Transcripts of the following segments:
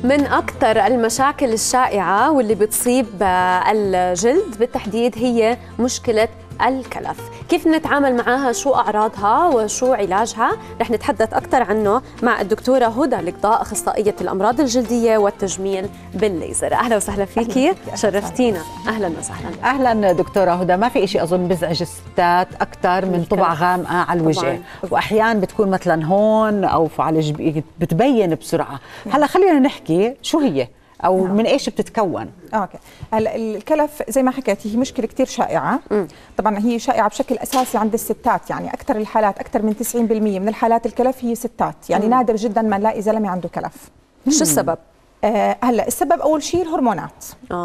من أكثر المشاكل الشائعة واللي بتصيب الجلد بالتحديد هي مشكلة الكلف. كيف نتعامل معها؟ شو أعراضها وشو علاجها؟ رح نتحدث أكثر عنه مع الدكتورة هدى القضاء، أخصائية الأمراض الجلدية والتجميل بالليزر. أهلا وسهلا فيكي، شرفتينا. أهلا وسهلا. أهلا دكتورة هدى. ما في شيء أظن بزعج الستات أكثر من طبع غامقة على الوجه، وأحيانا بتكون مثلا هون أو على بتبين بسرعة. هلا خلينا نحكي شو هي أو من إيش بتتكون. اوكي. هلا الكلف زي ما حكيتي هي مشكله كثير شائعه. طبعا هي شائعه بشكل اساسي عند الستات، يعني اكثر الحالات، اكثر من 90% من الحالات الكلف هي ستات، يعني نادر جدا ما نلاقي زلمه عنده كلف. شو السبب؟ هلا السبب اول شيء الهرمونات.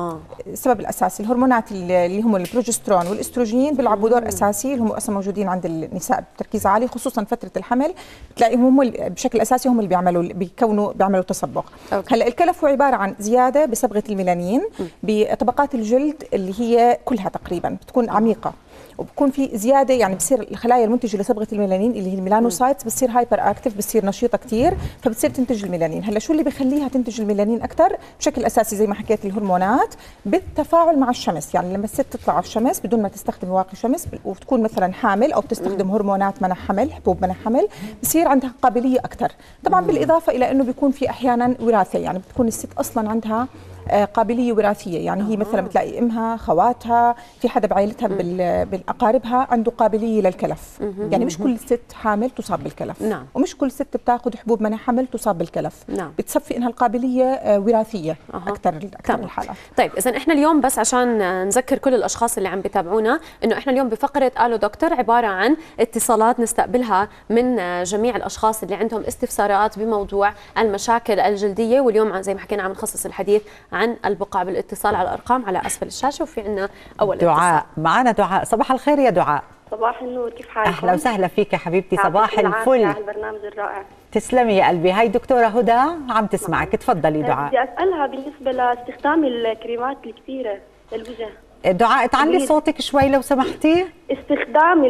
السبب الاساسي الهرمونات اللي هم البروجسترون والاستروجين بيلعبوا دور اساسي، اللي هم اصلا موجودين عند النساء بتركيز عالي، خصوصا فتره الحمل بتلاقيهم هم بشكل اساسي هم اللي بيعملوا تصبغ. هلا الكلف هو عباره عن زياده بصبغه الميلانين بطبقات الجلد اللي هي كلها تقريبا بتكون عميقه، وبكون في زياده، يعني بصير الخلايا المنتجه لصبغه الميلانين اللي هي الميلانوسايتس بتصير هايبر اكتف، بتصير نشيطه كثير، فبتصير تنتج الميلانين. هلا شو اللي بخليها تنتج الميلانين اكثر؟ بشكل اساسي زي ما حكيت الهرمونات بالتفاعل مع الشمس. يعني لما الست تطلع على الشمس بدون ما تستخدم واقي شمس وتكون مثلا حامل او بتستخدم هرمونات منع حمل، حبوب منع حمل، بصير عندها قابليه اكثر. طبعا بالاضافه الى انه بيكون في احيانا وراثه، يعني بتكون الست اصلا عندها قابليه وراثيه، يعني هي مثلا بتلاقي امها، خواتها، في حدا بعائلتها بالاقاربها عنده قابليه للكلف. يعني مش كل ست حامل تصاب بالكلف. نعم. ومش كل ست بتاخذ حبوب منع حمل تصاب بالكلف. نعم. بتصفي انها القابليه وراثيه اكثر الحالات. طيب اذا احنا اليوم بس عشان نذكر كل الاشخاص اللي عم بتابعونا انه احنا اليوم بفقره الو دكتور عباره عن اتصالات نستقبلها من جميع الاشخاص اللي عندهم استفسارات بموضوع المشاكل الجلديه، واليوم زي ما حكينا عم نخصص الحديث عن البقع بالاتصال على الارقام على اسفل الشاشه. وفي عندنا اول دعاء اتصال. معنا دعاء. صباح الخير يا دعاء. صباح النور، كيف حالك؟ اهلا وسهلا فيك يا حبيبتي. صباح الفل على البرنامج الرائع. تسلمي يا قلبي. هاي دكتورة هدى عم تسمعك، تفضلي دعاء. بدي اسالها بالنسبه لاستخدام الكريمات الكثيره للوجه. دعاء تعلي صوتك شوي لو سمحتي. استخدام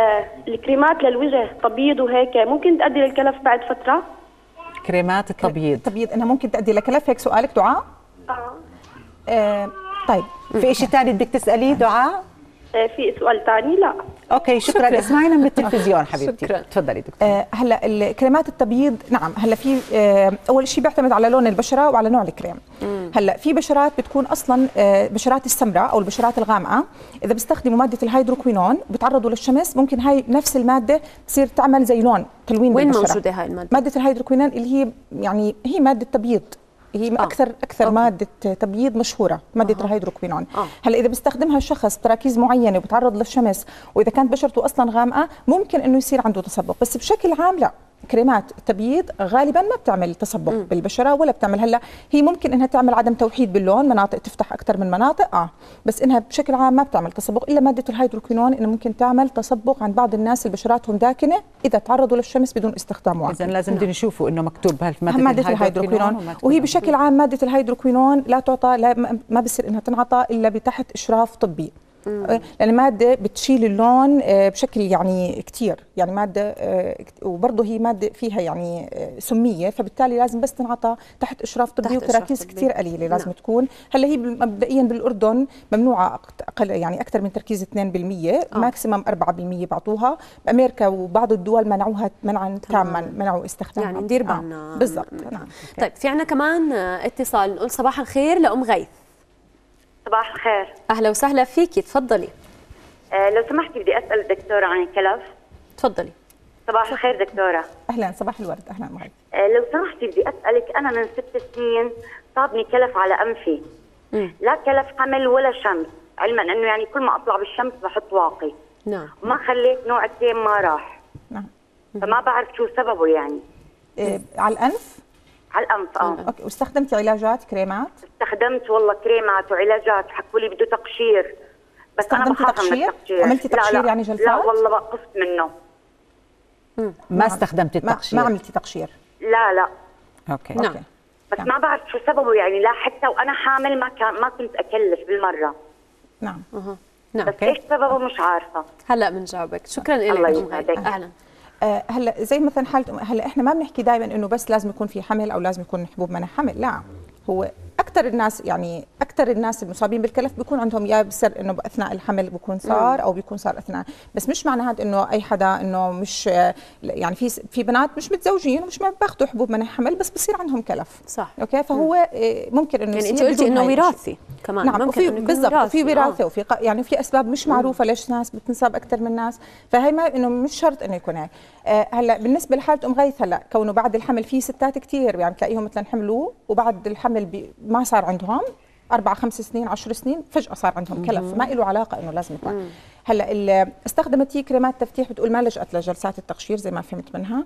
الكريمات للوجه تبييض وهيك ممكن تؤدي للكلف بعد فتره؟ كريمات التبييض انها ممكن تؤدي لكلف، هيك سؤالك دعاء؟ طيب في شيء ثاني بدك تساليه دعاء؟ في سؤال ثاني؟ لا اوكي شكرا. اسمعينا من التلفزيون حبيبتي. شكرا. تفضلي دكتور. هلا الكريمات التبييض، نعم هلا في اول شيء بيعتمد على لون البشره وعلى نوع الكريم. هلا في بشرات بتكون اصلا بشرات السمراء او البشرات الغامقه، اذا بيستخدموا ماده الهيدروكوينون بتعرضوا للشمس ممكن هاي نفس الماده تصير تعمل زي لون تلوين وين بالبشره. موجوده هاي الماده؟ ماده الهيدروكوينون اللي هي يعني هي ماده تبييض، هي اكثر ماده تبييض مشهوره، ماده الهيدروكوينون. هلا اذا بيستخدمها الشخص تراكيز معينه وبتعرض للشمس واذا كانت بشرته اصلا غامقه ممكن انه يصير عنده تصبغ، بس بشكل عام لا، كريمات التبييض غالبا ما بتعمل تصبغ بالبشره ولا بتعمل. هلا هي ممكن انها تعمل عدم توحيد باللون، مناطق تفتح اكثر من مناطق بس انها بشكل عام ما بتعمل تصبغ، الا ماده الهيدروكوينون انه ممكن تعمل تصبغ عند بعض الناس اللي بشراتهم داكنه اذا تعرضوا للشمس بدون استخدام واقي. اذا لازم بدنا نشوفوا انه مكتوب ماده الهيدروكوينون. وهي بشكل عام ماده الهيدروكوينون لا تعطى، ما بصير انها تنعطى الا بتحت اشراف طبي، لأن مادة بتشيل اللون بشكل يعني كتير، يعني مادة وبرضه هي مادة فيها يعني سمية، فبالتالي لازم بس تنعطى تحت إشراف طبي وتراكيز كتير قليلة لازم تكون. هلا هي مبدئيا بالأردن ممنوعة أقل، يعني أكثر من تركيز 2%، ماكسيمم 4% بعطوها. بأمريكا وبعض الدول منعوها منعا تاما، منعوا استخدامها. يعني ندير بالنا. بالضبط. نعم. طيب في عندنا كمان اتصال، نقول صباح الخير لأم غيث. صباح الخير. اهلا وسهلا فيكي، تفضلي. لو سمحتي بدي اسال الدكتوره عن الكلف. تفضلي. صباح الخير دكتوره. اهلا صباح الورد. اهلا معك. لو سمحتي بدي اسالك، انا من 6 سنين صابني كلف على انفي. لا كلف حمل ولا شمس، علما انه يعني كل ما اطلع بالشمس بحط واقي. نعم. وما خليت نوع الكريم ما راح. نعم. فما بعرف شو سببه يعني. على الانف؟ على الانف. اوكي. واستخدمتي علاجات كريمات؟ استخدمت والله كريمات وعلاجات، حكوا لي بده تقشير، بس انا بخاف من التقشير. عملتي تقشير؟ لا يعني جلسات؟ لا والله بقصت منه. ما استخدمتي التقشير؟ ما عملتي تقشير؟ لا. اوكي. نعم. بس ما بعرف شو سببه يعني، لا حتى وانا حامل ما كنت اكلف بالمره. نعم. نعم. بس ايش سببه مش عارفه. هلا بنجاوبك. شكرا لك الله ام غيث. يسعدك. اهلا. هلا زي مثلا حاله، هلا احنا ما بنحكي دائما انه بس لازم يكون في حمل او لازم يكون حبوب منع حمل، لا، هو اكثر الناس المصابين بالكلف بيكون عندهم يا بصير انه اثناء الحمل بيكون صار او بيكون صار اثناء، بس مش معنى هذا انه اي حدا انه مش يعني في بنات مش متزوجين ومش ما بياخذوا حبوب منع حمل بس بصير عندهم كلف. صح. اوكي، فهو ممكن انه يعني انت قلتي انه وراثي كمان. نعم، ممكن انه بالضبط، وفي وراثه وفي يعني في اسباب مش معروفه ليش ناس بتنصاب اكثر من ناس، فهي ما انه مش شرط انه يكون هيك. هلا بالنسبه لحاله ام غيث، هلا كونه بعد الحمل في ستات كثير يعني تلاقيهم مثلا حملوا وبعد الحمل ما صار عندهم 4 5 سنين 10 سنين فجأة صار عندهم كلف، ما له علاقة انه لازم يكون. هلا استخدمت هي كريمات تفتيح، بتقول ما لجأت لجلسات التقشير زي ما فهمت منها.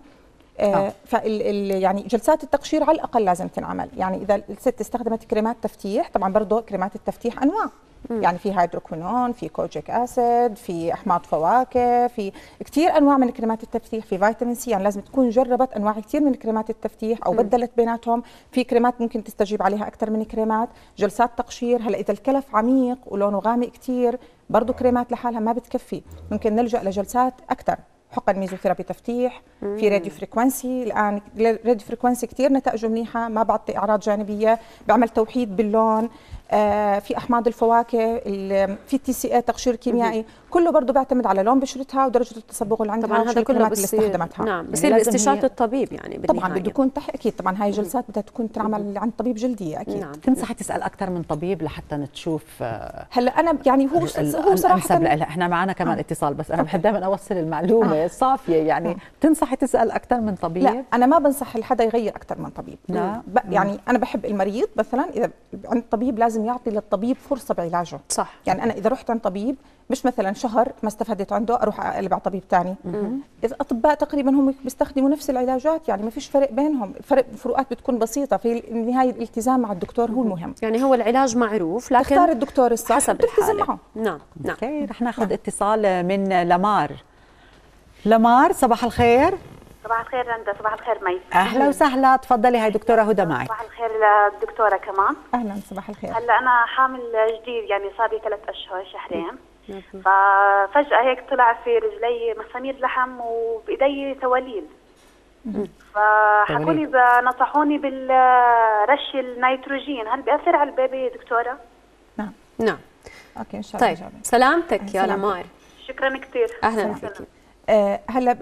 يعني جلسات التقشير على الاقل لازم تنعمل، يعني اذا الست استخدمت كريمات تفتيح، طبعا برضه كريمات التفتيح انواع، يعني في هيدروكوينون، في كوجيك اسيد، في احماض فواكه، في كثير انواع من كريمات التفتيح، في فيتامين سي، يعني لازم تكون جربت انواع كثير من كريمات التفتيح او بدلت بيناتهم، في كريمات ممكن تستجيب عليها اكثر من كريمات، جلسات تقشير. هلا اذا الكلف عميق ولونه غامق كثير برضه كريمات لحالها ما بتكفي، ممكن نلجأ لجلسات اكثر، حقن ميزوثيرابي تفتيح، في راديو فريكونسي. الان راديو فريكونسي كثير نتائجه منيحه، ما بعطي اعراض جانبيه، بيعمل توحيد باللون. في احماض الفواكه، في التي سي اي تقشير كيميائي، كله برضه بيعتمد على لون بشرتها ودرجه التصبغ اللي عندها. طبعا هذا كله اللي استخدمتها. نعم، بصير باستشاره الطبيب يعني طبعا بده يكون اكيد طبعا هاي جلسات بدها تكون تعمل عند طبيب جلديه اكيد. نعم. تنصحي تسال اكثر من طبيب لحتى تشوف؟ هلا انا يعني هو صراحه احنا معنا كمان اتصال، بس انا بحب دائما اوصل المعلومه الصافيه، يعني بتنصحي تسال اكثر من طبيب؟ لا، انا ما بنصح حدا يغير اكثر من طبيب. لا. يعني انا بحب المريض مثلا اذا عند طبيب لازم يعطي للطبيب فرصه بعلاجه. صح. يعني انا اذا رحت عند طبيب مش مثلا شهر ما استفدت عنده اروح اقلب على طبيب ثاني. اذا اطباء تقريبا هم بيستخدموا نفس العلاجات، يعني ما فيش فرق بينهم، الفروقات بتكون بسيطه، في النهايه الالتزام مع الدكتور هو المهم. يعني هو العلاج معروف لكن تختار الدكتور الصح حسب تلتزم معه. نعم. اوكي، رح ناخذ اتصال من لمار. لمار، صباح الخير. صباح الخير رندا. صباح الخير مي. اهلا وسهلا، تفضلي، هاي دكتوره هدى معك. صباح الخير للدكتوره كمان. اهلا، صباح الخير. هلا انا حامل جديد، يعني صار لي 3 أشهر شهرين، ففجأة هيك طلع في رجلي مسامير لحم وبإيدي تواليل، فحكوا لي نصحوني بالرش النيتروجين، هل بيأثر على البيبي دكتورة؟ نعم. اوكي ان شاء الله. طيب سلامتك يا لمار. شكرا كثير. اهلا فيكي. هلا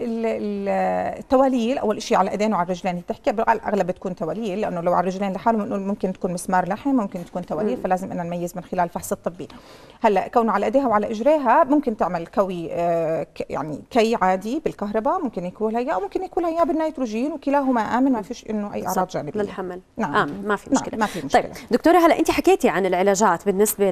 التواليل اول شيء على الايدين وعلى الرجلين، بتحكي على الاغلب بتكون تواليل، لانه لو على الرجلين لحالهم بنقول ممكن تكون مسمار لحم، ممكن تكون تواليل، فلازم ان نميز من خلال الفحص الطبي. هلا كونه على ايديها وعلى اجريها ممكن تعمل كوي، يعني كي عادي بالكهرباء، ممكن يكولها اياه او ممكن يكولها اياه بالنيتروجين، وكلاهما امن، ما فيش انه اي اعراض جانبيه للحمل. نعم. امن، ما في مشكله. ما في مشكله. طيب دكتوره، هلا انت حكيتي عن العلاجات بالنسبه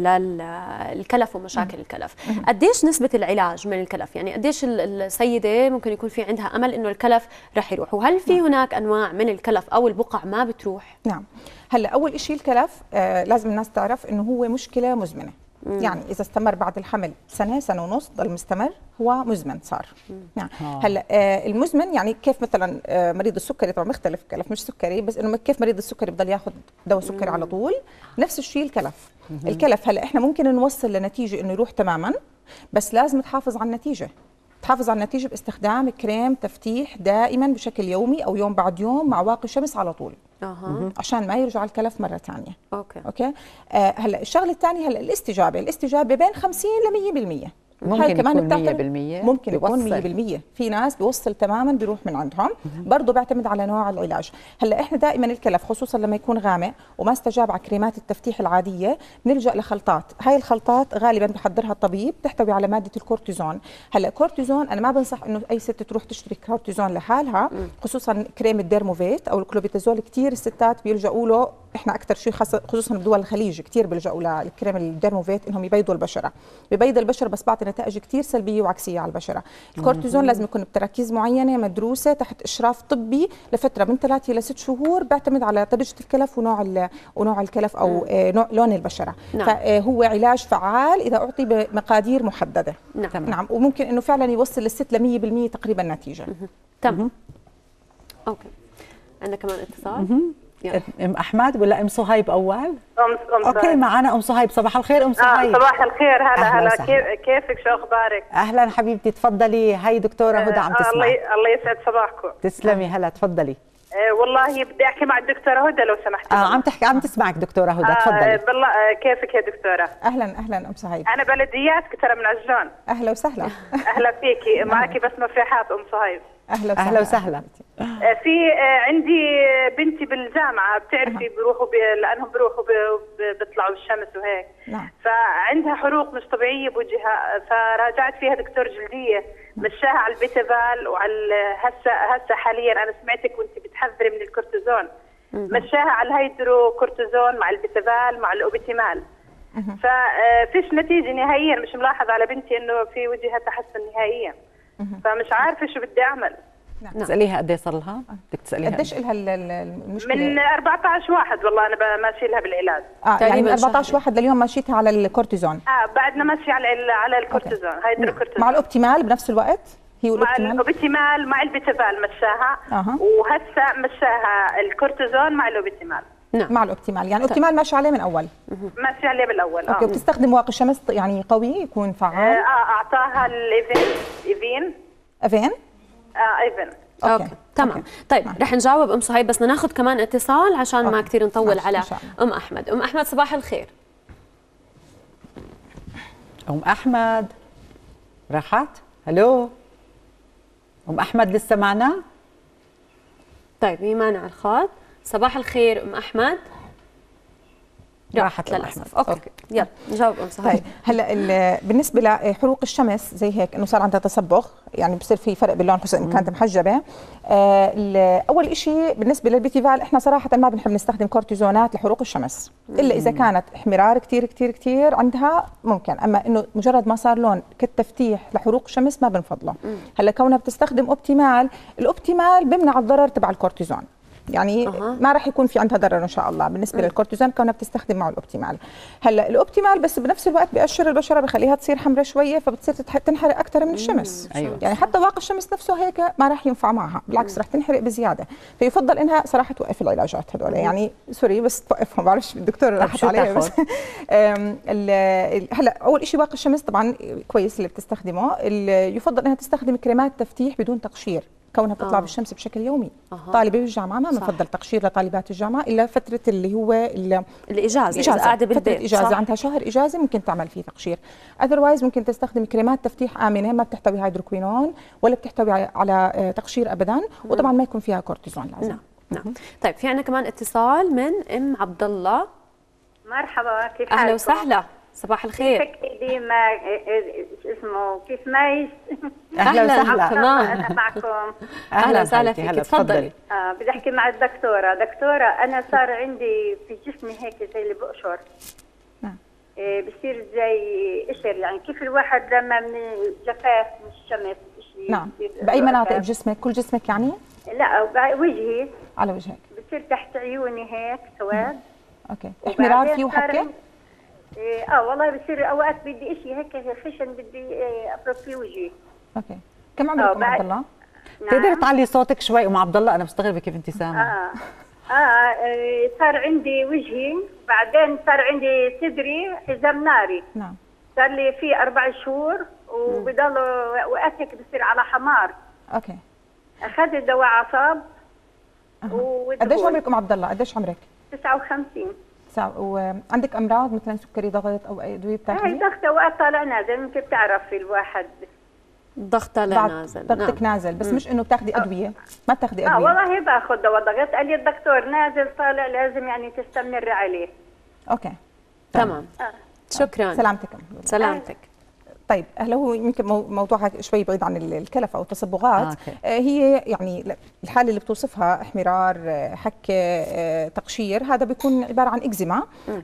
للكلف ومشاكل الكلف، قديش نسبه العلاج من الكلف؟ يعني قديش السيده ممكن يكون في عندها امل انه الكلف رح يروح، وهل في هناك انواع من الكلف او البقع ما بتروح؟ نعم. هلا اول شيء الكلف لازم الناس تعرف انه هو مشكله مزمنه. يعني اذا استمر بعد الحمل سنه سنه ونص ضل مستمر هو مزمن صار. يعني هلا المزمن يعني كيف مثلا مريض السكري، طبعا مختلف، الكلف مش سكري، بس انه كيف مريض السكري بضل ياخذ دواء سكري على طول، نفس الشيء الكلف. الكلف هلا احنا ممكن نوصل لنتيجه انه يروح تماما، بس لازم تحافظ على النتيجه. تحافظ على النتيجه باستخدام كريم تفتيح دائما بشكل يومي او يوم بعد يوم مع واقي شمس على طول. عشان ما يرجع الكلف مره ثانيه. اوكي. هلا الشغله الثانيه، هلا الاستجابه بين 50 ل 100%. ممكن كمان يكون 100%، ممكن يكون 100%. في ناس بيوصل تماما بيروح من عندهم، برضه بيعتمد على نوع العلاج. هلا احنا دائما الكلف خصوصا لما يكون غامق وما استجاب على كريمات التفتيح العاديه بنلجا لخلطات، هاي الخلطات غالبا بحضرها الطبيب تحتوي على ماده الكورتيزون. هلا الكورتيزون انا ما بنصح انه اي ست تروح تشتري كورتيزون لحالها، خصوصا كريم الديرموفيت او الكلوبيتازول، كثير الستات بيلجؤوا له، احنا اكثر شيء خصوصا بدول الخليج كثير بيلجؤوا للكريم الديرموفيت انهم يبيضوا البشره، ببيض البشره بس بعطي نتائج كثير سلبيه وعكسيه على البشره. الكورتيزون لازم يكون بتراكيز معينه مدروسه تحت اشراف طبي لفتره من 3 إلى 6 شهور، بيعتمد على درجه الكلف ونوع الكلف او لون البشره. فهو علاج فعال اذا اعطي بمقادير محدده. نعم. وممكن انه فعلا يوصل للست ل 100% تقريبا نتيجه. تمام. اوكي، عندنا كمان اتصال. ام احمد ولا ام صهيب اول؟ ام اوكي، معنا ام صهيب. صباح الخير ام صهيب. صباح الخير. هلا كيفك، شو اخبارك؟ اهلا حبيبتي، تفضلي، هي دكتوره هدى عم تسمع. الله يسعد صباحكم. تسلمي. هلا تفضلي. والله بدي احكي مع الدكتوره هدى لو سمحت. عم تسمعك دكتوره هدى، تفضلي. بالله كيفك يا دكتوره؟ اهلا اهلا ام صهيب. انا بلدياتك ترى من عجلون. اهلا وسهلا. اهلا فيكي، معك بس مفرحات ام صهيب. اهلا وسهلا. اهلا وسهلا. في عندي بنتي بالجامعه بتعرفي بيروحوا لانهم بيروحوا بيطلعوا بالشمس وهيك. نعم. فعندها حروق مش طبيعيه بوجهها، فراجعت فيها دكتور جلديه مشاها على البيتافال وعلى هسه حاليا انا سمعتك وانت بتحذري من الكورتيزون، مشاها على الهيدرو كورتيزون مع البيتافال مع الاوبيتيمال. ففيش نتيجه نهائيا، مش ملاحظ على بنتي انه في وجهها تحسن نهائيا. فمش عارفه شو بدي اعمل. نعم. تساليها قد ايه صار لها؟ بدك تساليها قديش لها المشكله؟ من 14 واحد والله انا ماشي لها بالعلاج. يعني من 14 واحد لليوم ماشيتها على الكورتيزون. بعدنا ماشي على الكورتيزون، هيدرو كورتيزون مع الاوبتيمال بنفس الوقت؟ هي مع الاوبتيمال مع البيتافال مشاها. وهسه مشاها الكورتيزون مع الاوبتيمال. نعم. مع الاوبتيمال، يعني الاوبتيمال ماشي عليه من اول. ماشي عليه بالاول. اوكي. بتستخدم واقي شمس يعني قوي يكون فعال؟ اعطاها ايفين. افين؟ ايفن. اوكي تمام. طيب رح نجاوب ام صهيب، بس بدنا ناخذ كمان اتصال عشان ما كثير نطول على ام احمد. ام احمد صباح الخير. ام احمد راحت؟ هلو ام احمد لسه معنا؟ طيب هي معنا على الخط. صباح الخير ام احمد. راحت للاسف. اوكي يلا نجاوب ام صهيب. طيب هلا بالنسبه لحروق الشمس زي هيك انه صار عندها تصبغ، يعني بصير في فرق باللون خصوصا ان كانت محجبه. اول شيء بالنسبه للبيتيفال احنا صراحه ما بنحب نستخدم كورتيزونات لحروق الشمس الا اذا كانت احمرار كثير كثير كثير عندها ممكن، اما انه مجرد ما صار لون كالتفتيح لحروق الشمس ما بنفضله. هلا كونها بتستخدم اوبتيمال، الاوبتيمال بيمنع الضرر تبع الكورتيزون، يعني ما راح يكون في عندها ضرر ان شاء الله بالنسبه للكورتيزون كونها بتستخدم معه الاوبتيمال. هلا الاوبتيمال بس بنفس الوقت بيقشر البشره، بخليها تصير حمراء شويه فبتصير تنحرق اكثر من الشمس. أيوة. يعني حتى واقي الشمس نفسه هيك ما راح ينفع معها، بالعكس راح تنحرق بزياده، فيفضل انها صراحه توقف العلاجات هذول، يعني سوري بس توقفهم، بعرفش الدكتور راحت عليها بس. هلا اول شيء واقي الشمس طبعا كويس اللي بتستخدمه، يفضل انها تستخدم كريمات تفتيح بدون تقشير كونها بتطلع بالشمس بشكل يومي. طالبه بالجامعه ما بنفضل تقشير لطالبات الجامعه الا فتره اللي هو الاجازه قاعده بالبيت. فتره اجازه عندها شهر اجازه ممكن تعمل فيه تقشير. اذروايز ممكن تستخدم كريمات تفتيح امنه ما بتحتوي هيدروكوينون ولا بتحتوي على تقشير ابدا، وطبعا ما يكون فيها كورتيزون لازم. نعم. طيب في عندنا كمان اتصال من ام عبد الله. مرحبا، كيف حالك؟ اهلا وسهلا، صباح الخير. كيفك ديما اسمه كيف مايس؟ اهلا وسهلا. انا معكم. اهلا وسهلا فيك، تفضلي. بدي احكي مع الدكتوره. دكتوره انا صار عندي في جسمي هيك زي اللي بقشر. نعم. بصير زي قشر، يعني كيف الواحد لما من الجفاف من الشمس شيء. نعم. باي مناطق بجسمك؟ كل جسمك يعني؟ لا وجهي. على وجهك. بصير تحت عيوني هيك سواد. اوكي. احمرار فيه وحكه؟ والله بصير اوقات بدي شيء هيك خشن بدي افرك في وجهي. اوكي. كم عمرك ام عبد الله؟ تقدري تعلي صوتك شوي ام عبد الله؟ انا مستغربه كيف انت سامعه. صار عندي وجهي، بعدين صار عندي صدري حزام ناري. نعم. صار لي في 4 شهور وبضل اوقات هيك بصير على حمار. اوكي. اخذت دواء اعصاب. قديش عمرك ام عبد الله؟ قديش عمرك؟ 59. وعندك امراض مثلا سكري ضغط او اي ادويه بتاخذي؟ ضغط اوقات طالع نازل، ممكن بتعرفي الواحد ضغط طالع نازل. ضغطك نازل بس مش انه بتاخذي ادويه؟ ما بتاخذي ادويه؟ والله باخذ دواء ضغط، قال لي الدكتور نازل طالع لازم يعني تستمر عليه. اوكي تمام. شكرا. سلامتك. سلامتك. طيب هلا هو يمكن موضوعها شوي بعيد عن الكلف او التصبغات. هي يعني الحاله اللي بتوصفها احمرار، حكه، تقشير، هذا بيكون عباره عن اكزيما.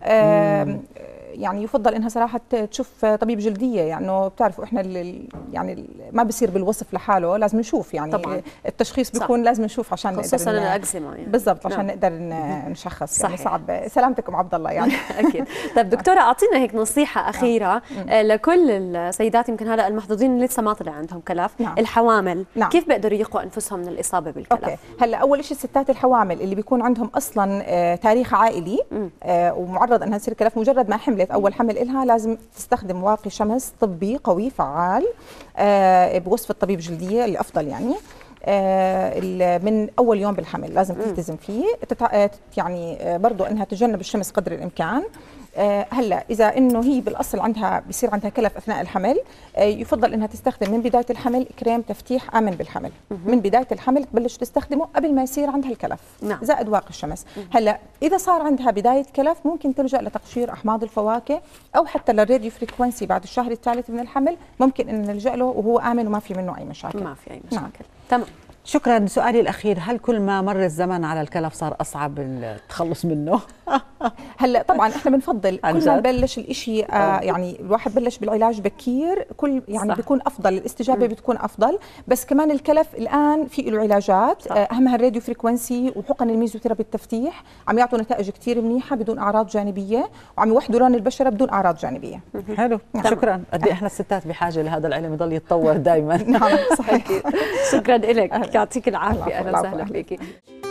يعني يفضل انها صراحه تشوف طبيب جلديه، يعني بتعرفوا احنا يعني ما بصير بالوصف لحاله، لازم نشوف يعني طبعا. التشخيص بيكون لازم نشوف عشان نقدر خصوصا الاكزيما يعني. بالضبط عشان نقدر نشخص. يعني صعب. سلامتكم عبد الله يعني. اكيد. طيب دكتوره اعطينا هيك نصيحه اخيره لكل السيدات يمكن هلا المحظوظين اللي لسه ما طلع عندهم كلف. الحوامل كيف بيقدروا يقوا انفسهم من الاصابه بالكلف؟ اوكي. هلا اول شيء الستات الحوامل اللي بيكون عندهم اصلا تاريخ عائلي ومعرض انها تصير كلف، مجرد ما حملت اول حمل إلها لازم تستخدم واقي شمس طبي قوي فعال بوصف الطبيب جلديه اللي افضل يعني. من اول يوم بالحمل لازم تلتزم فيه، يعني برضو انها تتجنب الشمس قدر الامكان. هلا اذا انه هي بالاصل بيصير عندها كلف اثناء الحمل، يفضل انها تستخدم من بدايه الحمل كريم تفتيح امن بالحمل. من بدايه الحمل تبلش تستخدمه قبل ما يصير عندها الكلف. زائد واقي الشمس. هلا اذا صار عندها بدايه كلف ممكن تلجا لتقشير احماض الفواكه، او حتى للراديو فريكونسي بعد الشهر الثالث من الحمل، ممكن ان نلجا له وهو امن وما في منه اي مشاكل. ما في اي مشاكل. تمام. شكرا. سؤالي الأخير، هل كل ما مر الزمن على الكلف صار أصعب التخلص منه؟ هلا طبعا احنا بنفضل كل ما نبلش الإشي يعني الواحد بلش بالعلاج بكير كل يعني صح. بيكون أفضل، الاستجابة بتكون أفضل. بس كمان الكلف الآن في له علاجات، أهمها الراديو فريكونسي وحقن الميزوثيرابي التفتيح، عم يعطوا نتائج كثير منيحة بدون أعراض جانبية، وعم يوحدوا لون البشرة بدون أعراض جانبية. حلو. شكرا. قد ايه احنا الستات بحاجة لهذا العلم يضل يتطور دائما. نعم صحيح. شكرا لك، يعطيك العافية. أهلا وسهلا فيكي.